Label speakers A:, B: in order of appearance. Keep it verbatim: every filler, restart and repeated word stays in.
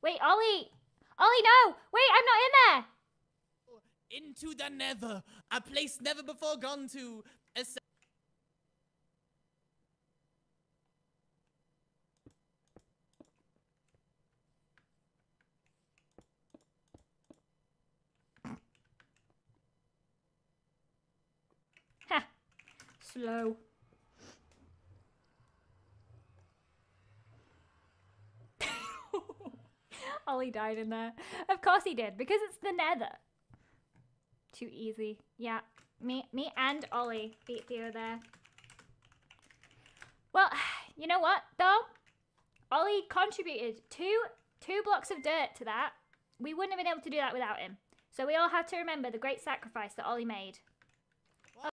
A: Wait, Ollie! Ollie, no! Wait, I'm not in there!
B: Into the Nether, a place never before gone to. A
A: Ha! Slow. Ollie died in there. Of course he did, because it's the Nether. Too easy. Yeah, me, me and Ollie beat Theo there. Well, you know what, though? Ollie contributed two, two blocks of dirt to that. We wouldn't have been able to do that without him. So we all have to remember the great sacrifice that Ollie made.